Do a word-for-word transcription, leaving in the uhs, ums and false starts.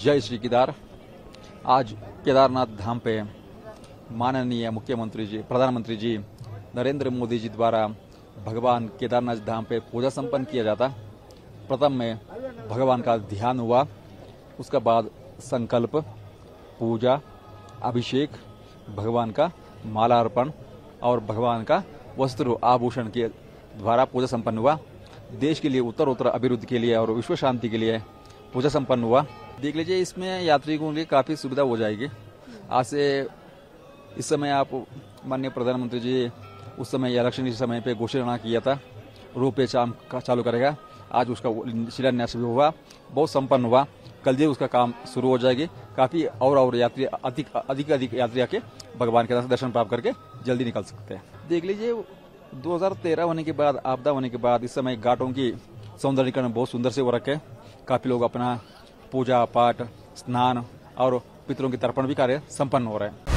जय श्री केदार। आज केदारनाथ धाम पे माननीय मुख्यमंत्री जी, प्रधानमंत्री जी नरेंद्र मोदी जी द्वारा भगवान केदारनाथ धाम पे पूजा संपन्न किया जाता। प्रथम में भगवान का ध्यान हुआ, उसके बाद संकल्प, पूजा, अभिषेक, भगवान का माला अर्पण और भगवान का वस्त्र आभूषण के द्वारा पूजा संपन्न हुआ। देश के लिए उत्तरोत्तर अभिवृद्धि के लिए और विश्व शांति के लिए पूजा संपन्न हुआ। देख लीजिए, इसमें यात्रियों के लिए काफी सुविधा हो जाएगी। आज से इस समय आप माननीय प्रधानमंत्री जी उस समय इलेक्शन के समय पे घोषणा किया था, रोपवे काम चालू करेगा। आज उसका शिलान्यास भी हुआ, बहुत संपन्न हुआ। कल से उसका काम शुरू हो जाएगी। काफी और और यात्री अधिक अधिक अधिक यात्री आके भगवान के दर्शन प्राप्त करके जल्दी निकल सकते हैं। देख लीजिए, दो हज़ार तेरह होने के बाद, आपदा होने के बाद इस समय घाटों की सौंदर्यीकरण बहुत सुंदर से हो रखे। काफी लोग अपना पूजा पाठ, स्नान और पितरों की तर्पण भी कार्य संपन्न हो रहे हैं।